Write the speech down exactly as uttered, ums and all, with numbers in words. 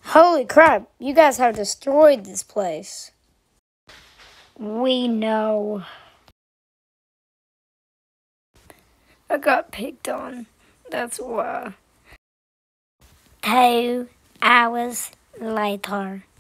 Holy crap, you guys have destroyed this place. We know. I got picked on. That's why. Two hours later.